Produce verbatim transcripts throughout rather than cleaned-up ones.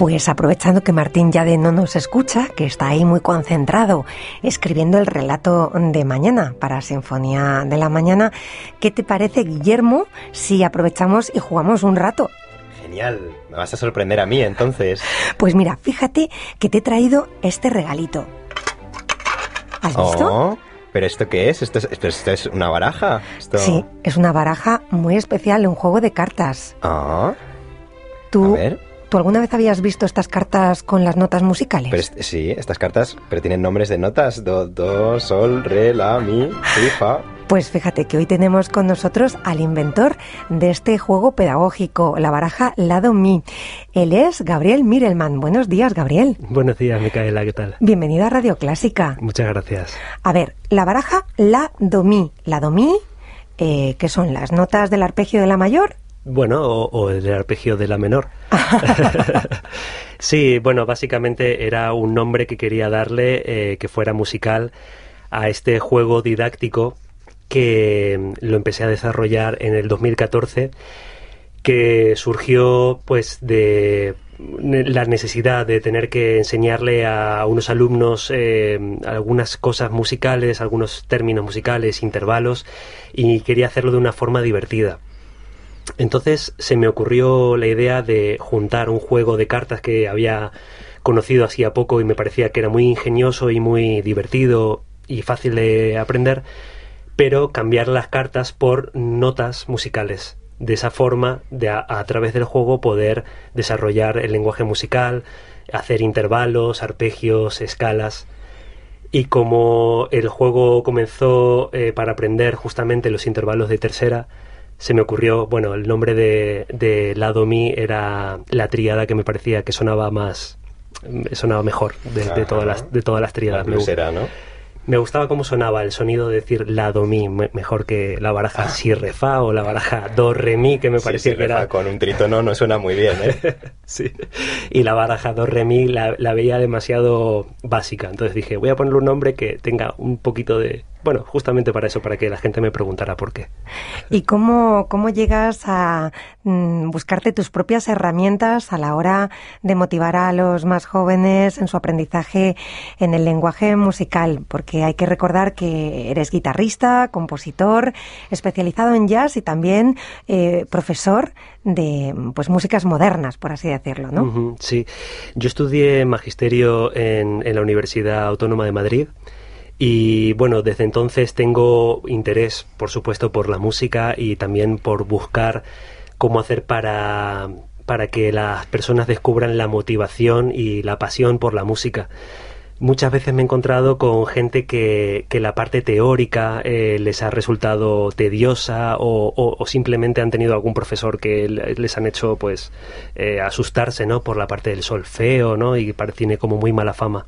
Pues aprovechando que Martín Yade no nos escucha, que está ahí muy concentrado escribiendo el relato de mañana para Sinfonía de la Mañana, ¿qué te parece, Guillermo, si aprovechamos y jugamos un rato? Genial, me vas a sorprender a mí entonces. Pues mira, fíjate que te he traído este regalito. ¿Has visto? Oh, ¿pero esto qué es? ¿Esto es, esto es, esto es una baraja? Esto... Sí, es una baraja muy especial, un juego de cartas. Ah, ¿Tú, a ver... ¿Tú alguna vez habías visto estas cartas con las notas musicales? Pero es, sí, estas cartas, pero tienen nombres de notas. Do, do, sol, re, la, mi, si, fa. Pues fíjate que hoy tenemos con nosotros al inventor de este juego pedagógico, la baraja Lado Mi. Él es Gabriel Mirelman. Buenos días, Gabriel. Buenos días, Micaela, ¿qué tal? Bienvenido a Radio Clásica. Muchas gracias. A ver, la baraja Lado Mi. Lado Mi, eh, ¿qué son las notas del arpegio de la mayor? Bueno, o, o el arpegio de la menor. Sí, bueno, básicamente era un nombre que quería darle, eh, que fuera musical, a este juego didáctico que lo empecé a desarrollar en el dos mil catorce, que surgió pues de la necesidad de tener que enseñarle a unos alumnos eh, algunas cosas musicales, algunos términos musicales, intervalos, y quería hacerlo de una forma divertida. Entonces se me ocurrió la idea de juntar un juego de cartas que había conocido hacía poco y me parecía que era muy ingenioso y muy divertido y fácil de aprender, pero cambiar las cartas por notas musicales. De esa forma, de a, a través del juego, poder desarrollar el lenguaje musical, hacer intervalos, arpegios, escalas. Y como el juego comenzó eh, para aprender justamente los intervalos de tercera, se me ocurrió, bueno, el nombre de, de Lado Mi era la tríada que me parecía que sonaba más, sonaba mejor de, de, todas, las, de todas las tríadas. La blusera, ¿no? Me gustaba cómo sonaba el sonido de decir Lado Mi, me, mejor que la baraja Si, Re, Fa o la baraja Do, Re, Mi, que me sí, parecía si, que re, era... fa con un trítono no suena muy bien, ¿eh? Sí, y la baraja Do, Re, Mi la, la veía demasiado básica, entonces dije, voy a ponerle un nombre que tenga un poquito de... Bueno, justamente para eso, para que la gente me preguntara por qué. ¿Y cómo, cómo llegas a mm, buscarte tus propias herramientas a la hora de motivar a los más jóvenes en su aprendizaje en el lenguaje musical? Porque hay que recordar que eres guitarrista, compositor, especializado en jazz y también eh, profesor de pues músicas modernas, por así decirlo, ¿no? Uh-huh, sí, yo estudié magisterio en, en la Universidad Autónoma de Madrid. Y bueno, desde entonces tengo interés, por supuesto, por la música y también por buscar cómo hacer para, para que las personas descubran la motivación y la pasión por la música. Muchas veces me he encontrado con gente que, que la parte teórica eh, les ha resultado tediosa o, o, o simplemente han tenido algún profesor que les han hecho pues eh, asustarse, ¿no?, por la parte del solfeo, ¿no?, y tiene como muy mala fama.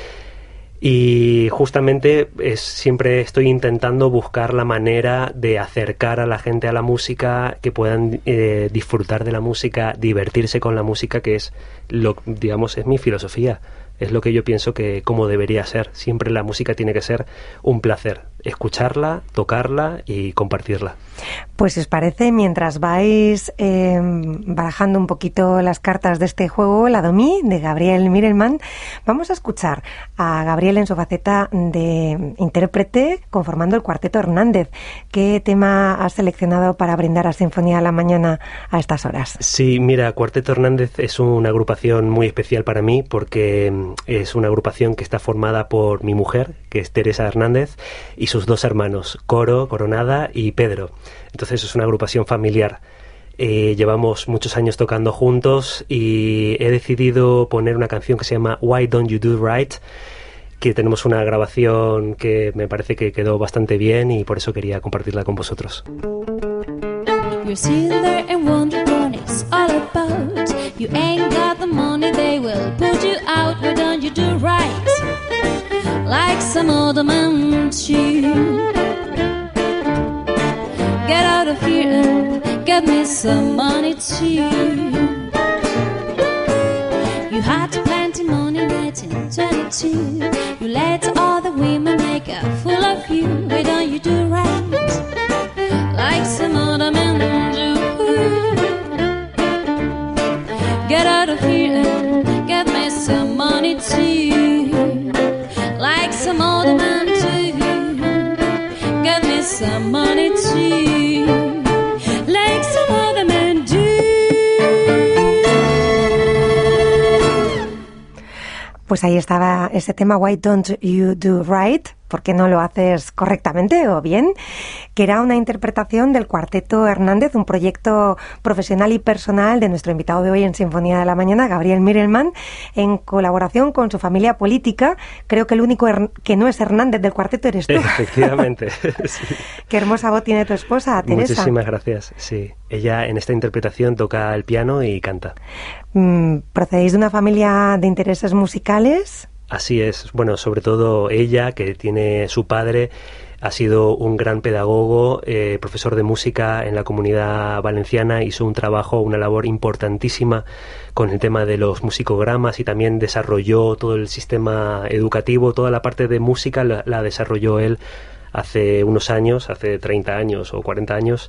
Y justamente es, siempre estoy intentando buscar la manera de acercar a la gente a la música, que puedan eh, disfrutar de la música, divertirse con la música, que es lo, digamos, es mi filosofía. Es lo que yo pienso que como debería ser. Siempre la música tiene que ser un placer. Escucharla, tocarla y compartirla. Pues si os parece, mientras vais eh, barajando un poquito las cartas de este juego, Lado Mi, de Gabriel Mirelman, vamos a escuchar a Gabriel en su faceta de intérprete conformando el Cuarteto Hernández. ¿Qué tema has seleccionado para brindar a Sinfonía de la Mañana a estas horas? Sí, mira, Cuarteto Hernández es una agrupación muy especial para mí porque es una agrupación que está formada por mi mujer, que es Teresa Hernández, y sus dos hermanos, Coro, Coronada y Pedro. Entonces es una agrupación familiar. Eh, llevamos muchos años tocando juntos y he decidido poner una canción que se llama Why Don't You Do Right, que tenemos una grabación que me parece que quedó bastante bien y por eso quería compartirla con vosotros. You're sitting there and wondering what it's all about. You ain't got the money, they will put you out. Why don't you do right like some other man too? Get out of here and get me some money too. You had plenty money in nineteen twenty-two. You let all the women make a fool of you. Why don't you do right like some other men do? Get out of here and money too, like some other man too. Give me some money too, like some other man do. Pues ahí estaba ese tema Why Don't You Do Right? ¿Por qué no lo haces correctamente o bien? Que era una interpretación del Cuarteto Hernández, un proyecto profesional y personal de nuestro invitado de hoy en Sinfonía de la Mañana, Gabriel Mirelman, en colaboración con su familia política. Creo que el único her- que no es Hernández del cuarteto eres tú. Efectivamente. Sí. Qué hermosa voz tiene tu esposa, Teresa. Muchísimas gracias, sí. Ella en esta interpretación toca el piano y canta. Mm, ¿Procedéis de una familia de intereses musicales? Así es. Bueno, sobre todo ella, que tiene su padre, ha sido un gran pedagogo, eh, profesor de música en la Comunidad Valenciana, hizo un trabajo, una labor importantísima con el tema de los musicogramas y también desarrolló todo el sistema educativo, toda la parte de música la, la desarrolló él hace unos años, hace treinta años o cuarenta años.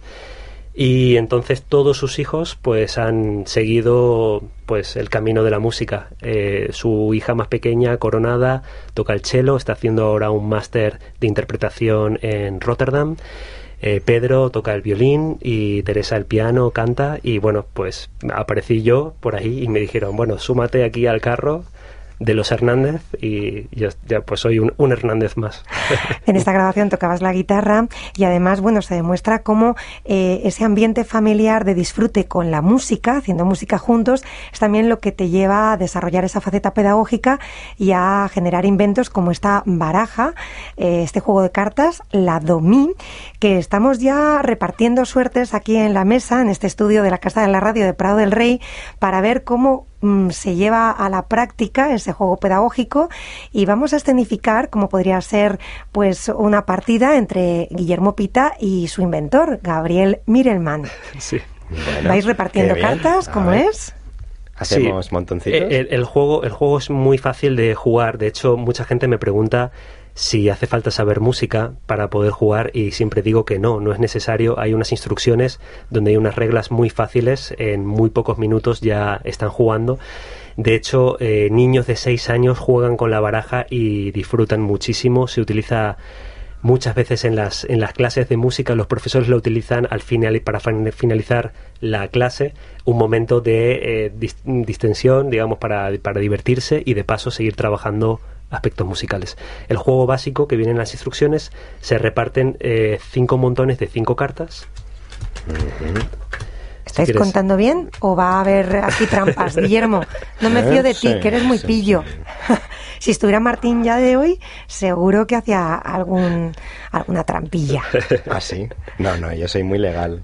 Y entonces todos sus hijos pues han seguido pues el camino de la música. Eh, su hija más pequeña, Coronada, toca el cello, está haciendo ahora un máster de interpretación en Rotterdam. Eh, Pedro toca el violín y Teresa el piano, canta. Y bueno, pues aparecí yo por ahí y me dijeron, bueno, súmate aquí al carro de los Hernández, y yo ya pues soy un, un Hernández más. En esta grabación tocabas la guitarra y además, bueno, se demuestra cómo eh, ese ambiente familiar de disfrute con la música, haciendo música juntos, es también lo que te lleva a desarrollar esa faceta pedagógica y a generar inventos como esta baraja, eh, este juego de cartas, la Domí, que estamos ya repartiendo suertes aquí en la mesa, en este estudio de la Casa de la Radio de Prado del Rey, para ver cómo se lleva a la práctica ese juego pedagógico, y vamos a escenificar cómo podría ser pues una partida entre Guillermo Pita y su inventor, Gabriel Mirelman. Sí. Bueno, ¿vais repartiendo qué bien. cartas? A ¿Cómo ver. es? ¿Hacemos Sí. montoncitos? El, el juego, el juego es muy fácil de jugar. De hecho, mucha gente me pregunta si hace falta saber música para poder jugar, y siempre digo que no, no es necesario. Hay unas instrucciones donde hay unas reglas muy fáciles, en muy pocos minutos ya están jugando. De hecho, eh, niños de seis años juegan con la baraja y disfrutan muchísimo. Se utiliza muchas veces en las, en las clases de música, los profesores lo utilizan al final para finalizar la clase, un momento de eh, dis- distensión, digamos, para, para divertirse y de paso seguir trabajando aspectos musicales. El juego básico, que viene en las instrucciones, se reparten eh, cinco montones de cinco cartas. Uh-huh. ¿Estáis Si quieres... contando bien o va a haber aquí trampas? Guillermo, no me fío de ti, Sí, que eres muy sí, pillo. sí. Si estuviera Martín ya de hoy, seguro que hacía algún alguna trampilla. ¿Ah, sí? No, no, yo soy muy legal.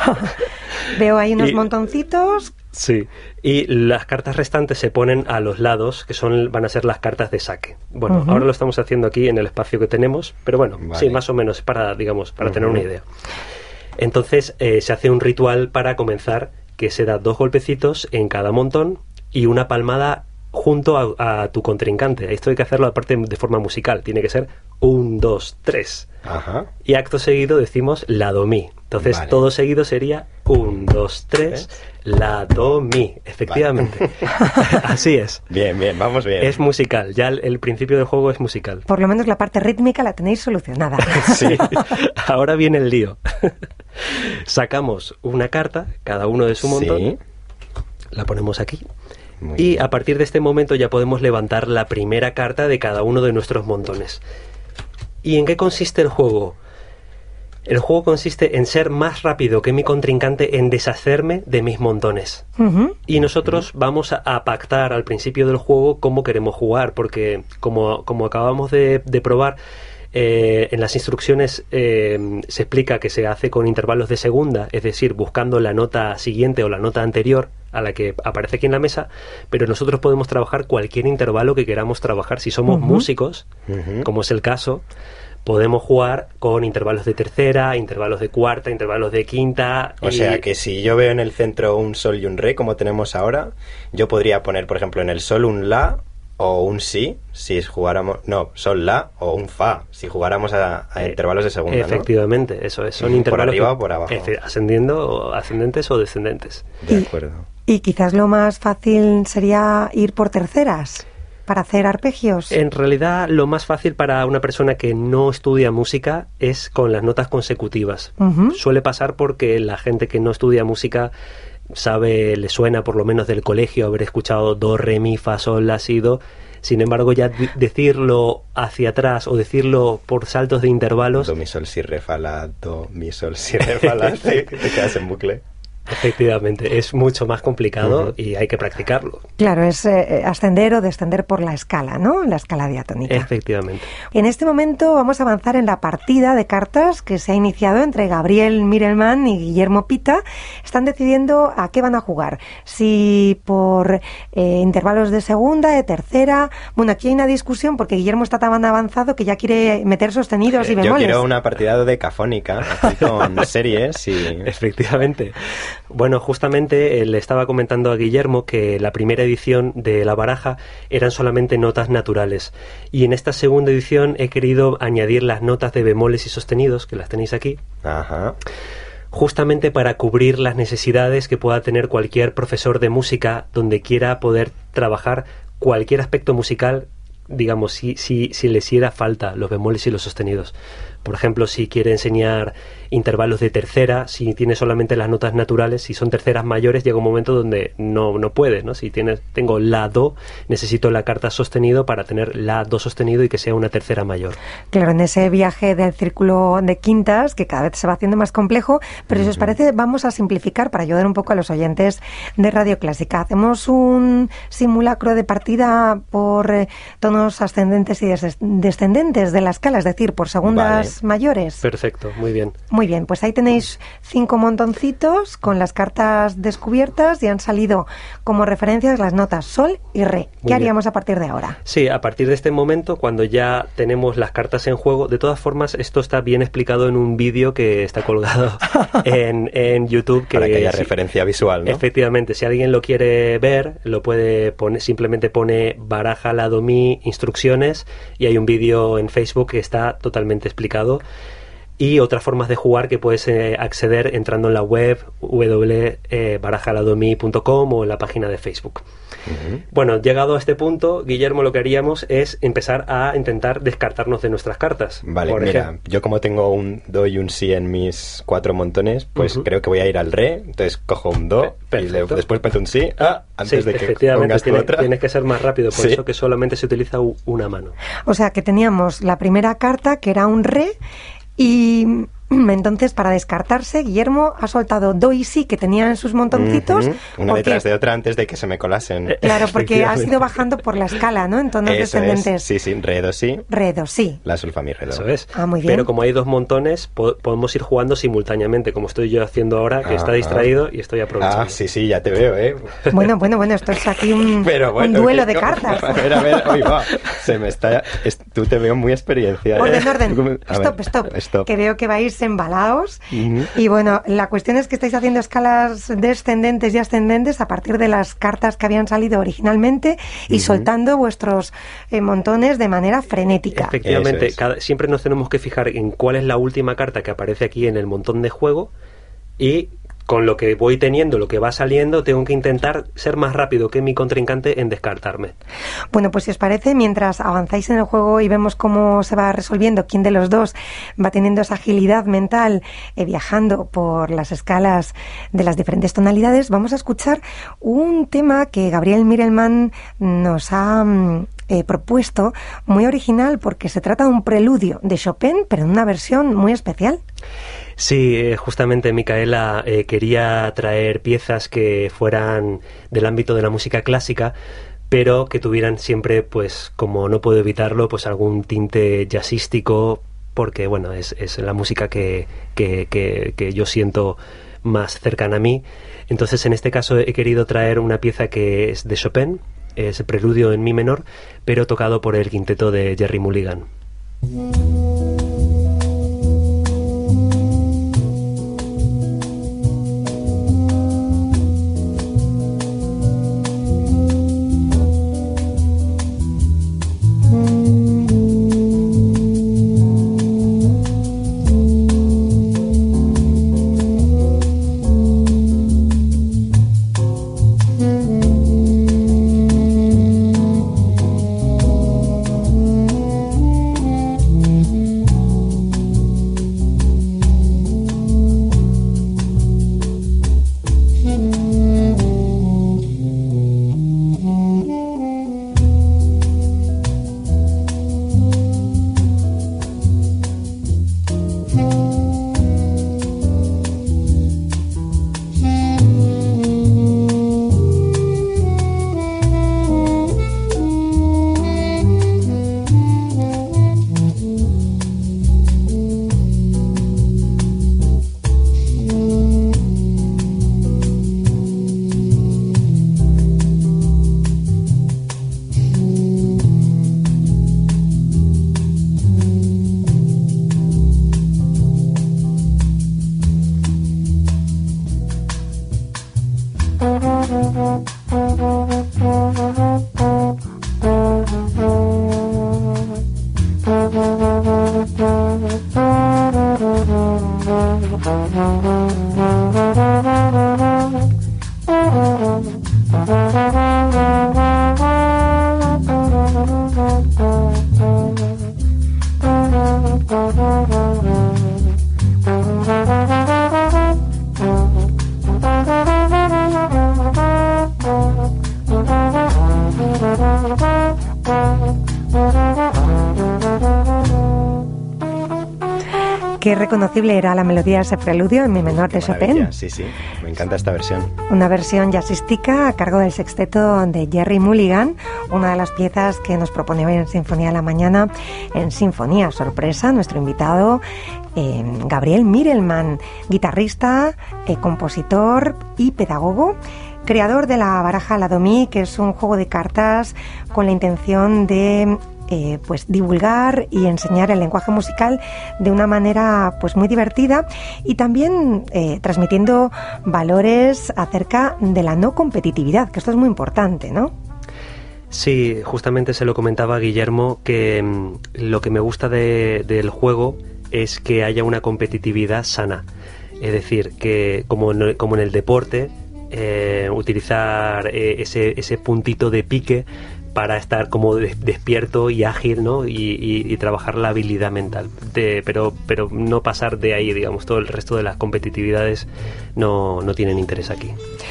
Veo ahí unos Y- montoncitos. Sí, y las cartas restantes se ponen a los lados, que son van a ser las cartas de saque. Bueno, Ujú. ahora lo estamos haciendo aquí en el espacio que tenemos, pero bueno, Vale. sí, más o menos para, digamos, para Ujú. tener una idea. Entonces eh, se hace un ritual para comenzar, que se da dos golpecitos en cada montón y una palmada junto a, a tu contrincante. Esto hay que hacerlo aparte de forma musical, tiene que ser un, dos, tres. Ajá. Y acto seguido decimos la do mi. Entonces Vale. todo seguido sería un, dos, tres, la do mi. Efectivamente. Así es. Bien, bien, vamos bien. Es musical. Ya el, el principio del juego es musical. Por lo menos la parte rítmica la tenéis solucionada. Sí. Ahora viene el lío. Sacamos una carta, cada uno de su montón. Sí. La ponemos aquí. Muy Y bien. a partir de este momento ya podemos levantar la primera carta de cada uno de nuestros montones. ¿Y en qué consiste el juego? El juego consiste en ser más rápido que mi contrincante en deshacerme de mis montones. Ujú. Y nosotros vamos a, a pactar al principio del juego cómo queremos jugar, porque como, como acabamos de, de probar, eh, en las instrucciones eh, se explica que se hace con intervalos de segunda, es decir, buscando la nota siguiente o la nota anterior a la que aparece aquí en la mesa, pero nosotros podemos trabajar cualquier intervalo que queramos trabajar. Si somos Ujú. músicos, Ujú. como es el caso, podemos jugar con intervalos de tercera, intervalos de cuarta, intervalos de quinta. O y- sea que si yo veo en el centro un sol y un re, como tenemos ahora, yo podría poner, por ejemplo, en el sol un la o un si, si jugáramos... No, sol, la o un fa, si jugáramos a, a Eh, intervalos de segunda, ¿no? Efectivamente, eso es. Son ¿Por intervalos arriba que- o por abajo? efe- ascendiendo, o ascendentes o descendentes. De Y- acuerdo. Y quizás lo más fácil sería ir por terceras. para hacer arpegios? En realidad, lo más fácil para una persona que no estudia música es con las notas consecutivas. Uh-huh. Suele pasar porque la gente que no estudia música sabe, le suena por lo menos del colegio haber escuchado do, re, mi, fa, sol, la, si, do. Sin embargo, ya d- decirlo hacia atrás o decirlo por saltos de intervalos... Do, mi, sol, si, re, fa, la, do, mi, sol, si, re, fa, la, te, te quedas en bucle. Efectivamente, es mucho más complicado uh-huh. y hay que practicarlo. Claro, es eh, ascender o descender por la escala, ¿no? La escala diatónica. Efectivamente. En este momento vamos a avanzar en la partida de cartas que se ha iniciado entre Gabriel Mirelman y Guillermo Pita. Están decidiendo a qué van a jugar. Si por eh, intervalos de segunda, de tercera... Bueno, aquí hay una discusión porque Guillermo está tan avanzado que ya quiere meter sostenidos eh, y bemoles. Yo quiero una partida decafónica, así con series y... Efectivamente. Bueno, justamente eh, le estaba comentando a Guillermo que la primera edición de la baraja eran solamente notas naturales y en esta segunda edición he querido añadir las notas de bemoles y sostenidos, que las tenéis aquí. Ajá. Justamente para cubrir las necesidades que pueda tener cualquier profesor de música donde quiera poder trabajar cualquier aspecto musical, digamos, si, si, si les hiciera falta los bemoles y los sostenidos. Por ejemplo, si quiere enseñar intervalos de tercera, si tiene solamente las notas naturales, si son terceras mayores, llega un momento donde no, no puede, ¿no? Si tienes, tengo la, do, necesito la carta sostenido para tener la, do sostenido y que sea una tercera mayor. Claro, en ese viaje del círculo de quintas, que cada vez se va haciendo más complejo, pero uh-huh. si os parece, vamos a simplificar para ayudar un poco a los oyentes de Radio Clásica. Hacemos un simulacro de partida por eh, tonos ascendentes y des- descendentes de la escala, es decir, por segundas... Vale. Mayores. Perfecto, muy bien. Muy bien, pues ahí tenéis cinco montoncitos con las cartas descubiertas y han salido como referencias las notas sol y re. ¿Qué muy haríamos bien. A partir de ahora? Sí, a partir de este momento, cuando ya tenemos las cartas en juego, de todas formas, esto está bien explicado en un vídeo que está colgado en, en YouTube. Que Para que haya si, referencia visual, ¿no? Efectivamente, si alguien lo quiere ver, lo puede poner, simplemente pone baraja, la, do, mi, instrucciones, y hay un vídeo en Facebook que está totalmente explicado. Y otras formas de jugar que puedes eh, acceder entrando en la web w w w punto barajaladomi punto com o en la página de Facebook. Uh-huh. Bueno, llegado a este punto, Guillermo, lo que haríamos es empezar a intentar descartarnos de nuestras cartas. Vale, Por mira, ejemplo, yo como tengo un do y un si en mis cuatro montones, pues uh-huh. creo que voy a ir al re, entonces cojo un do Perfecto. y le, después meto un si ah, antes sí, de que efectivamente, pongas tiene, tu otra. Tienes que ser más rápido, por sí. eso que solamente se utiliza u, una mano. O sea, que teníamos la primera carta, que era un re, y entonces, para descartarse, Guillermo ha soltado do y si que tenía en sus montoncitos. Uh-huh. Una porque, detrás de otra antes de que se me colasen. Claro, porque has ido bajando por la escala, ¿no? En tonos Eso descendentes. Es. Sí, sí, re, do, si. Re, do, si. La, sol, fa, mi, re, do. Eso es. Ah, muy bien. Pero como hay dos montones, po- podemos ir jugando simultáneamente, como estoy yo haciendo ahora, que ah, está distraído ah. y estoy aprovechando. Ah, sí, sí, ya te veo, ¿eh? Bueno, bueno, bueno, esto es aquí un, Pero bueno, un duelo que, de cartas. A ver, a ver, hoy va. Se me está... Es, tú te veo muy experiencia. Orden, ¿eh? orden. A Stop, ver, stop, stop. Que veo que vais embalados. Uh-huh. Y bueno, la cuestión es que estáis haciendo escalas descendentes y ascendentes a partir de las cartas que habían salido originalmente y uh-huh. soltando vuestros eh, montones de manera frenética. Efectivamente, es. cada, siempre nos tenemos que fijar en cuál es la última carta que aparece aquí en el montón de juego y con lo que voy teniendo, lo que va saliendo, tengo que intentar ser más rápido que mi contrincante en descartarme. Bueno, pues si os parece, mientras avanzáis en el juego y vemos cómo se va resolviendo, quién de los dos va teniendo esa agilidad mental eh, viajando por las escalas de las diferentes tonalidades, vamos a escuchar un tema que Gabriel Mirelman nos ha eh, propuesto, muy original, porque se trata de un preludio de Chopin, pero en una versión muy especial. Sí, eh, justamente Micaela eh, quería traer piezas que fueran del ámbito de la música clásica, pero que tuvieran siempre, pues, como no puedo evitarlo, pues algún tinte jazzístico, porque, bueno, es, es la música que, que, que, que yo siento más cercana a mí. Entonces, en este caso he querido traer una pieza que es de Chopin, es el preludio en mi menor, pero tocado por el quinteto de Gerry Mulligan. Qué reconocible era la melodía de ese preludio en mi menor de Chopin. Sí, sí, me encanta esta versión. Una versión jazzística a cargo del sexteto de Gerry Mulligan, una de las piezas que nos propone hoy en Sinfonía de la Mañana, en Sinfonía Sorpresa, nuestro invitado eh, Gabriel Mirelman, guitarrista, eh, compositor y pedagogo, creador de la baraja Ladomí, que es un juego de cartas con la intención de Eh, pues divulgar y enseñar el lenguaje musical de una manera pues muy divertida y también eh, transmitiendo valores acerca de la no competitividad, que esto es muy importante, ¿no? Sí, justamente se lo comentaba a Guillermo que mmm, lo que me gusta de, del juego es que haya una competitividad sana, es decir, que como en, como en el deporte, eh, utilizar eh, ese, ese puntito de pique para estar como despierto y ágil, ¿no? Y, y, y trabajar la habilidad mental, de, pero, pero no pasar de ahí, digamos, todo el resto de las competitividades no, no tienen interés aquí.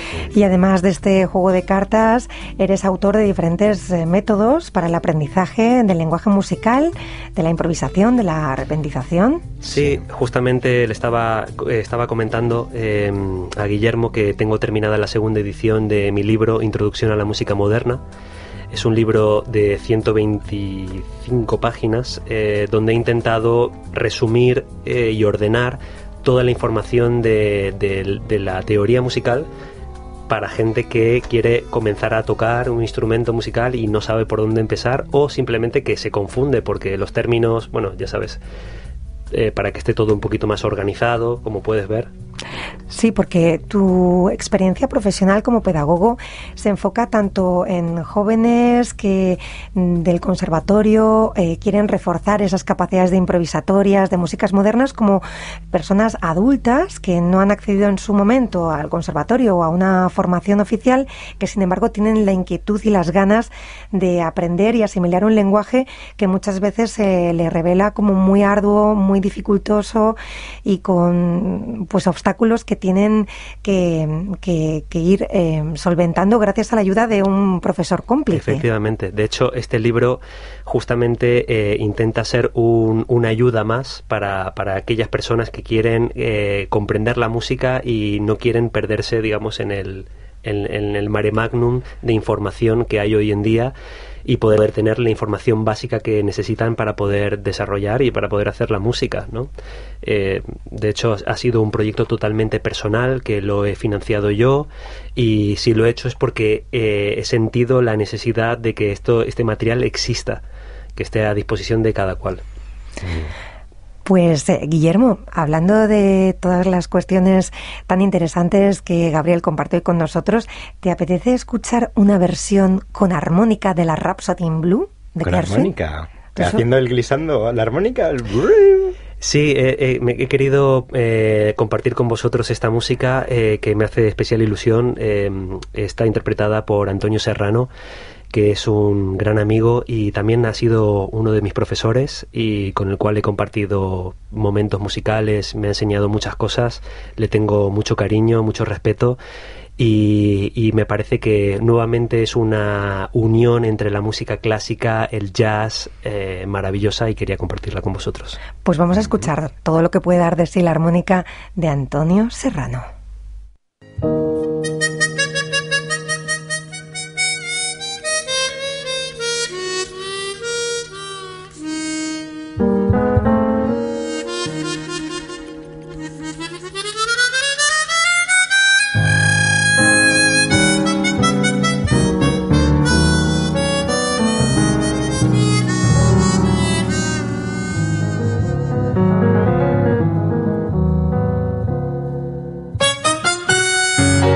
Y además de este juego de cartas, eres autor de diferentes eh, métodos para el aprendizaje del lenguaje musical, de la improvisación, de la repentización. Sí, justamente le estaba, eh, estaba comentando eh, a Guillermo que tengo terminada la segunda edición de mi libro Introducción a la Música Moderna. Es un libro de ciento veinticinco páginas eh, donde he intentado resumir eh, y ordenar toda la información de, de, de la teoría musical para gente que quiere comenzar a tocar un instrumento musical y no sabe por dónde empezar, o simplemente que se confunde porque los términos, bueno, ya sabes, eh, para que esté todo un poquito más organizado, como puedes ver. Sí, porque tu experiencia profesional como pedagogo se enfoca tanto en jóvenes que del conservatorio eh, quieren reforzar esas capacidades de improvisatorias, de músicas modernas, como personas adultas que no han accedido en su momento al conservatorio o a una formación oficial, que sin embargo tienen la inquietud y las ganas de aprender y asimilar un lenguaje que muchas veces se eh, le revela como muy arduo, muy dificultoso y con pues obstáculos que tienen que, que, que ir eh, solventando gracias a la ayuda de un profesor cómplice. Efectivamente. De hecho, este libro justamente eh, intenta ser un, una ayuda más para, para aquellas personas que quieren eh, comprender la música y no quieren perderse, digamos, en el, en, en el mare magnum de información que hay hoy en día, y poder tener la información básica que necesitan para poder desarrollar y para poder hacer la música, ¿no? Eh, de hecho, ha sido un proyecto totalmente personal que lo he financiado yo, y si lo he hecho es porque eh, he sentido la necesidad de que esto, este material exista, que esté a disposición de cada cual. Pues eh, Guillermo, hablando de todas las cuestiones tan interesantes que Gabriel compartió con nosotros, ¿te apetece escuchar una versión con armónica de la Rhapsody in Blue de ¿Con Gershwin? armónica? Eso. ¿Haciendo el glissando la armónica? El... Sí, eh, eh, me he querido eh, compartir con vosotros esta música eh, que me hace especial ilusión. Eh, está interpretada por Antonio Serrano, que es un gran amigo y también ha sido uno de mis profesores y con el cual he compartido momentos musicales, me ha enseñado muchas cosas, le tengo mucho cariño, mucho respeto, y, y me parece que nuevamente es una unión entre la música clásica, el jazz, eh, maravillosa, y quería compartirla con vosotros. Pues vamos a escuchar todo lo que puede dar de sí la armónica de Antonio Serrano. Thank you.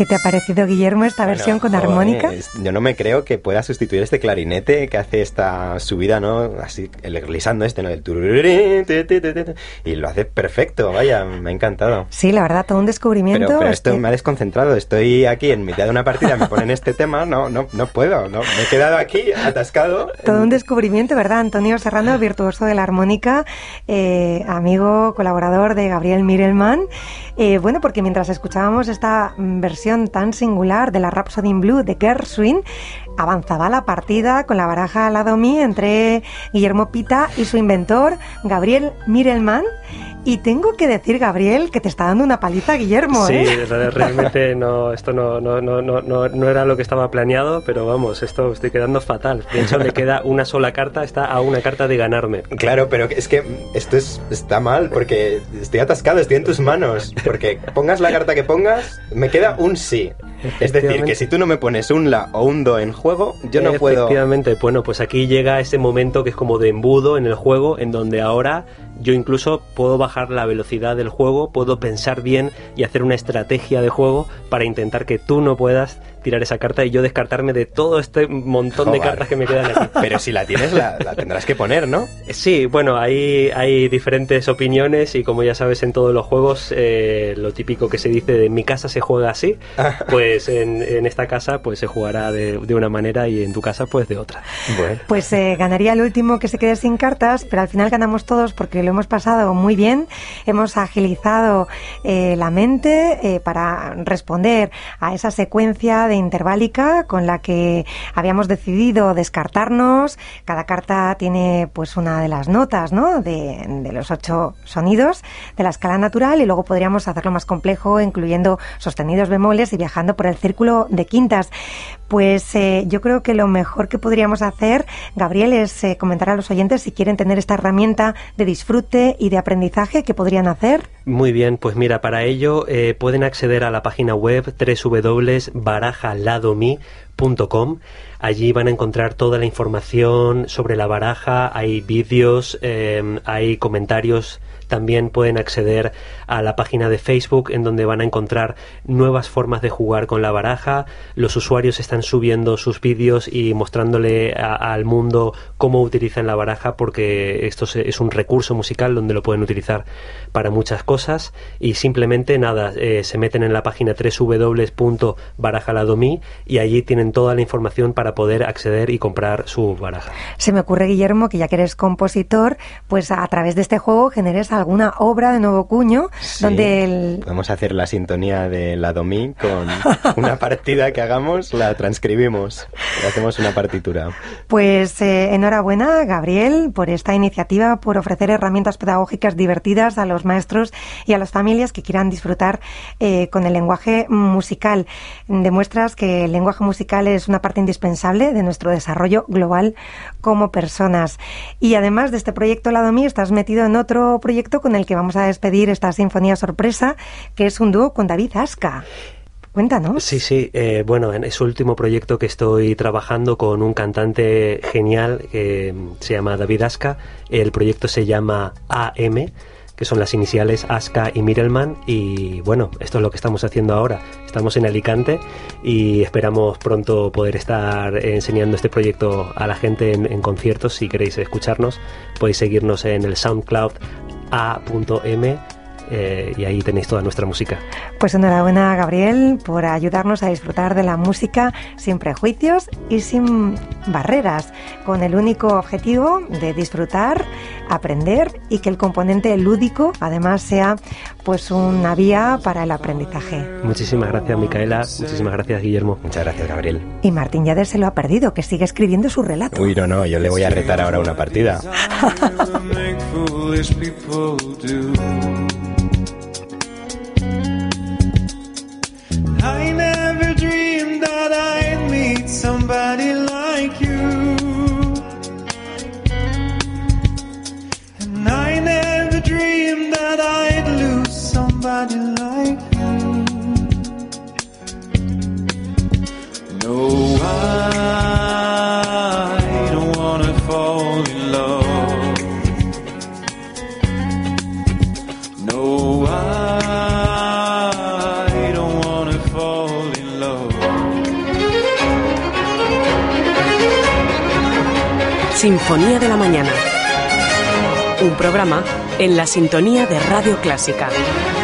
¿Qué te ha parecido, Guillermo, esta Bueno, versión con joder, armónica? Yo no me creo que pueda sustituir este clarinete que hace esta subida, ¿no? Así, el glissando este, ¿no? El tururín, tu, tu, tu, tu, y lo hace perfecto, vaya, me ha encantado. Sí, la verdad, todo un descubrimiento. Pero, pero es esto que... me ha desconcentrado. Estoy aquí en mitad de una partida, me ponen este tema, no, no, no puedo, no, me he quedado aquí atascado. Todo en... un descubrimiento, ¿verdad? Antonio Serrano, virtuoso de la armónica, eh, amigo, colaborador de Gabriel Mirelman. Eh, bueno, porque mientras escuchábamos esta versión tan singular de la Rhapsody in Blue de Gershwin, avanzaba la partida con la baraja lado mi entre Guillermo Pita y su inventor, Gabriel Mirelman. Y tengo que decir, Gabriel, que te está dando una paliza, Guillermo, Sí, ¿eh? realmente no, esto no, no, no, no, no, no era lo que estaba planeado, pero vamos, esto estoy quedando fatal. De hecho, le queda una sola carta, está a una carta de ganarme. Claro, pero es que esto es, está mal, porque estoy atascado, estoy en tus manos. Porque pongas la carta que pongas, me queda un sí. Es decir, que si tú no me pones un la o un do en juego, yo no puedo... Efectivamente, bueno, pues aquí llega ese momento que es como de embudo en el juego, en donde ahora yo incluso puedo bajar la velocidad del juego, puedo pensar bien y hacer una estrategia de juego para intentar que tú no puedas tirar esa carta y yo descartarme de todo este montón Joder. de cartas que me quedan aquí. Pero si la tienes, la, la tendrás que poner, ¿no? Sí, bueno, hay, hay diferentes opiniones y como ya sabes en todos los juegos, eh, lo típico que se dice de en mi casa se juega así, pues en, en esta casa pues se jugará de, de una manera y en tu casa pues de otra. Bueno. Pues eh, ganaría el último que se quede sin cartas, pero al final ganamos todos porque lo hemos pasado muy bien, hemos agilizado eh, la mente eh, para responder a esa secuencia de interválica con la que habíamos decidido descartarnos. Cada carta tiene pues una de las notas, ¿no? de, de los ocho sonidos de la escala natural y luego podríamos hacerlo más complejo incluyendo sostenidos, bemoles y viajando por el círculo de quintas. Pues eh, yo creo que lo mejor que podríamos hacer, Gabriel, es eh, comentar a los oyentes si quieren tener esta herramienta de disfrute y de aprendizaje, ¿qué podrían hacer? Muy bien, pues mira, para ello eh, pueden acceder a la página web doble u doble u doble u punto baraja lado mi punto com. Allí van a encontrar toda la información sobre la baraja, hay vídeos, eh, hay comentarios. También pueden acceder a la página de Facebook en donde van a encontrar nuevas formas de jugar con la baraja. Los usuarios están subiendo sus vídeos y mostrándole a, al mundo cómo utilizan la baraja porque esto es un recurso musical donde lo pueden utilizar para muchas cosas y simplemente nada, eh, se meten en la página doble u doble u doble u punto baraja lado mi y allí tienen toda la información para poder acceder y comprar su baraja. Se me ocurre, Guillermo, que ya que eres compositor, pues a través de este juego generes alguna obra de nuevo cuño, Sí, donde el... vamos a hacer la sintonía de lado mi con una partida que hagamos, la transcribimos y hacemos una partitura. Pues eh, enhorabuena, Gabriel, por esta iniciativa, por ofrecer herramientas pedagógicas divertidas a los maestros y a las familias que quieran disfrutar eh, con el lenguaje musical. Demuestras que el lenguaje musical es una parte indispensable de nuestro desarrollo global como personas. Y además de este proyecto Lado Mi, estás metido en otro proyecto con el que vamos a despedir esta sinfonía sorpresa, que es un dúo con David Asca. Cuéntanos. Sí, sí, eh, bueno, en ese último proyecto que estoy trabajando con un cantante genial que se llama David Asca. El proyecto se llama A M, que son las iniciales Asca y Mirelman, y bueno, esto es lo que estamos haciendo ahora. Estamos en Alicante y esperamos pronto poder estar enseñando este proyecto a la gente en, en conciertos. Si queréis escucharnos, podéis seguirnos en el SoundCloud a punto eme eh, y ahí tenéis toda nuestra música. Pues enhorabuena, Gabriel, por ayudarnos a disfrutar de la música sin prejuicios y sin barreras, con el único objetivo de disfrutar, aprender y que el componente lúdico además sea pues una vía para el aprendizaje. Muchísimas gracias, Micaela. Muchísimas gracias, Guillermo. Muchas gracias, Gabriel. Y Martín Yader se lo ha perdido, que sigue escribiendo su relato. Uy, no, no, yo le voy a retar ahora una partida. I never dreamed that I'd meet somebody like you, and I never dreamed that I'd lose somebody like you. No, I don't wanna fall in love. No, Sinfonía de la Mañana. Un programa en la sintonía de Radio Clásica.